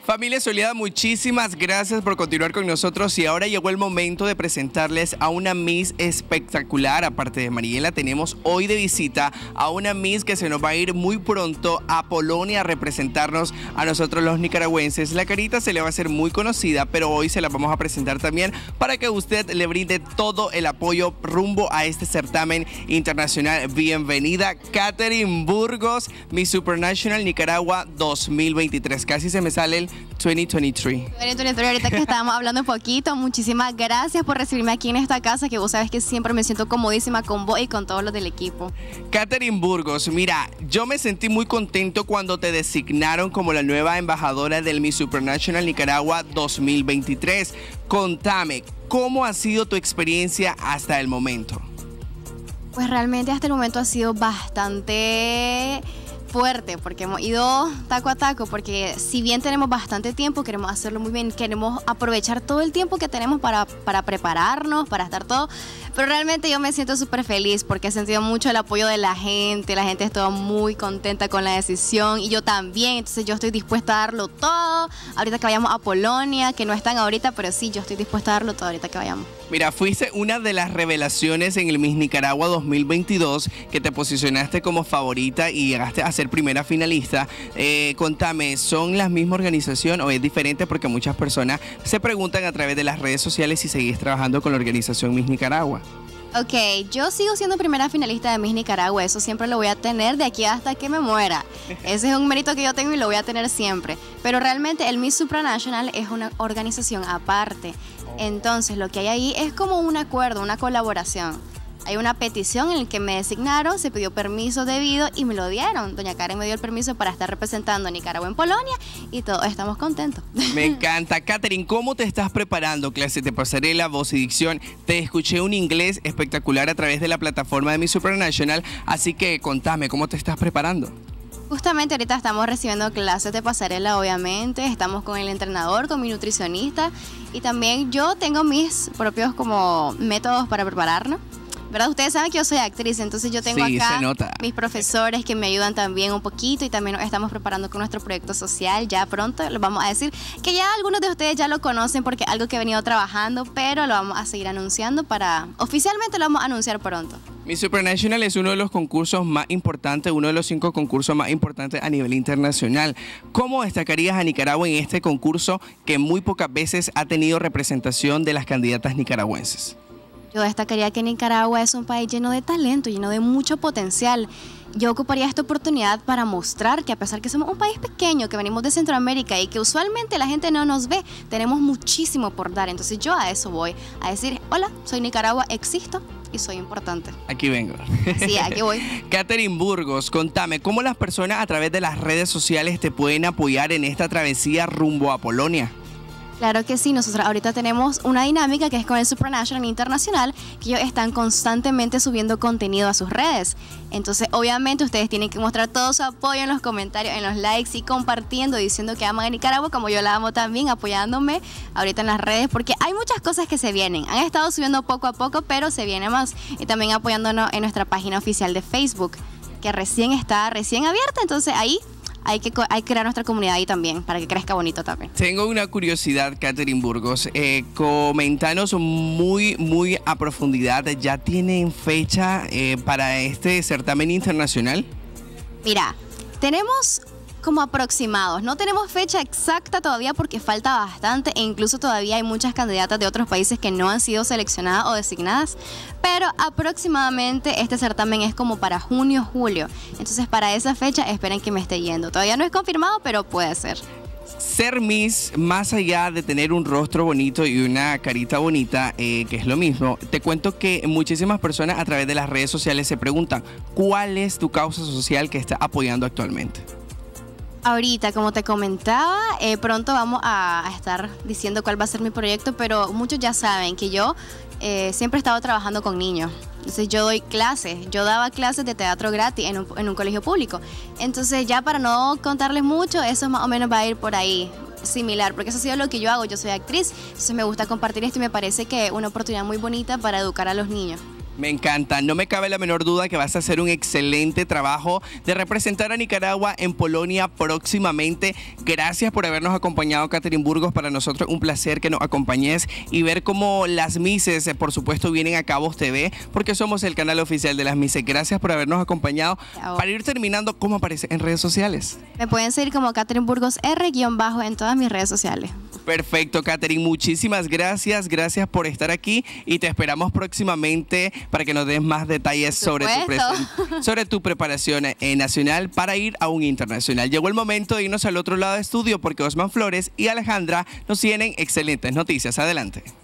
Familia Soleada, muchísimas gracias por continuar con nosotros y ahora llegó el momento de presentarles a una Miss espectacular. Aparte de Mariela, tenemos hoy de visita a una Miss que se nos va a ir muy pronto a Polonia a representarnos a nosotros los nicaragüenses. La carita se le va a hacer muy conocida, pero hoy se la vamos a presentar también para que usted le brinde todo el apoyo rumbo a este certamen internacional. Bienvenida, Katherine Burgos, Miss Supranational Nicaragua 2023. Casi se me sale el 2023. 2023, ahorita que estábamos hablando un poquito, muchísimas gracias por recibirme aquí en esta casa, que vos sabes que siempre me siento comodísima con vos y con todos los del equipo. Katherine Burgos, mira, yo me sentí muy contento cuando te designaron como la nueva embajadora del Miss Supranational Nicaragua 2023. Contame, ¿cómo ha sido tu experiencia hasta el momento? Pues realmente hasta el momento ha sido bastante fuerte, porque hemos ido taco a taco, porque si bien tenemos bastante tiempo, queremos hacerlo muy bien, queremos aprovechar todo el tiempo que tenemos para prepararnos, para estar todo, pero realmente yo me siento súper feliz porque he sentido mucho el apoyo de la gente estuvo muy contenta con la decisión y yo también, entonces yo estoy dispuesta a darlo todo, ahorita que vayamos a Polonia, que no están ahorita, pero sí, yo estoy dispuesta a darlo todo ahorita que vayamos. Mira, fuiste una de las revelaciones en el Miss Nicaragua 2022, que te posicionaste como favorita y llegaste a ser primera finalista. Contame, ¿son la misma organización o es diferente? Porque muchas personas se preguntan a través de las redes sociales si seguís trabajando con la organización Miss Nicaragua. Ok, yo sigo siendo primera finalista de Miss Nicaragua, eso siempre lo voy a tener de aquí hasta que me muera. Ese es un mérito que yo tengo y lo voy a tener siempre. Pero realmente el Miss Supranational es una organización aparte. Entonces lo que hay ahí es como un acuerdo, una colaboración. Hay una petición en la que me designaron, se pidió permiso debido y me lo dieron. Doña Karen me dio el permiso para estar representando a Nicaragua en Polonia y todos estamos contentos. Me encanta. Katherine, ¿cómo te estás preparando? Clases de pasarela, voz y dicción. Te escuché un inglés espectacular a través de la plataforma de Miss Supranational, así que contame, ¿cómo te estás preparando? Justamente ahorita estamos recibiendo clases de pasarela, obviamente, estamos con el entrenador, con mi nutricionista y también yo tengo mis propios como métodos para prepararnos. ¿Verdad? Ustedes saben que yo soy actriz, entonces yo tengo acá mis profesores que me ayudan también un poquito y también nos estamos preparando con nuestro proyecto social. Ya pronto lo vamos a decir, que ya algunos de ustedes ya lo conocen porque es algo que he venido trabajando, pero lo vamos a seguir anunciando oficialmente lo vamos a anunciar pronto. Miss Supranational es uno de los concursos más importantes, uno de los 5 concursos más importantes a nivel internacional. ¿Cómo destacarías a Nicaragua en este concurso que muy pocas veces ha tenido representación de las candidatas nicaragüenses? Yo destacaría que Nicaragua es un país lleno de talento, lleno de mucho potencial. Yo ocuparía esta oportunidad para mostrar que a pesar que somos un país pequeño, que venimos de Centroamérica y que usualmente la gente no nos ve, tenemos muchísimo por dar. Entonces yo a eso voy, a decir, hola, soy Nicaragua, existo y soy importante. Aquí vengo. Sí, aquí voy. Katherine Burgos, contame, ¿cómo las personas a través de las redes sociales te pueden apoyar en esta travesía rumbo a Polonia? Claro que sí, nosotros ahorita tenemos una dinámica que es con el Supranational Internacional, que ellos están constantemente subiendo contenido a sus redes. Entonces, obviamente, ustedes tienen que mostrar todo su apoyo en los comentarios, en los likes y compartiendo, diciendo que aman a Nicaragua, como yo la amo también, apoyándome ahorita en las redes, porque hay muchas cosas que se vienen. Han estado subiendo poco a poco, pero se viene más. Y también apoyándonos en nuestra página oficial de Facebook, que recién abierta, entonces ahí hay que crear nuestra comunidad ahí también, para que crezca bonito también. Tengo una curiosidad, Katherine Burgos. Coméntanos muy a profundidad. ¿Ya tienen fecha para este certamen internacional? Mira, tenemos como aproximados. No tenemos fecha exacta todavía porque falta bastante e incluso todavía hay muchas candidatas de otros países que no han sido seleccionadas o designadas, pero aproximadamente este certamen es como para junio, julio. Entonces para esa fecha esperen que me esté yendo. Todavía no es confirmado, pero puede ser. Ser Miss, más allá de tener un rostro bonito y una carita bonita, que es lo mismo, te cuento que muchísimas personas a través de las redes sociales se preguntan, ¿cuál es tu causa social que está apoyando actualmente? Ahorita, como te comentaba, pronto vamos a estar diciendo cuál va a ser mi proyecto, pero muchos ya saben que yo siempre he estado trabajando con niños. Entonces yo doy clases, yo daba clases de teatro gratis en un colegio público. Entonces ya para no contarles mucho, eso más o menos va a ir por ahí similar, porque eso ha sido lo que yo hago, yo soy actriz, entonces me gusta compartir esto y me parece que es una oportunidad muy bonita para educar a los niños. Me encanta, no me cabe la menor duda que vas a hacer un excelente trabajo de representar a Nicaragua en Polonia próximamente. Gracias por habernos acompañado, Katherine Burgos. Para nosotros un placer que nos acompañes y ver cómo las Misses, por supuesto, vienen a Cabos TV, porque somos el canal oficial de las Misses. Gracias por habernos acompañado. Chao. Para ir terminando, ¿cómo aparece en redes sociales? Me pueden seguir como Katherine Burgos R- en todas mis redes sociales. Perfecto, Katherine, muchísimas gracias. Gracias por estar aquí y te esperamos próximamente para que nos des más detalles sobre tu preparación nacional para ir a un internacional. Llegó el momento de irnos al otro lado del estudio porque Osman Flores y Alejandra nos tienen excelentes noticias. Adelante.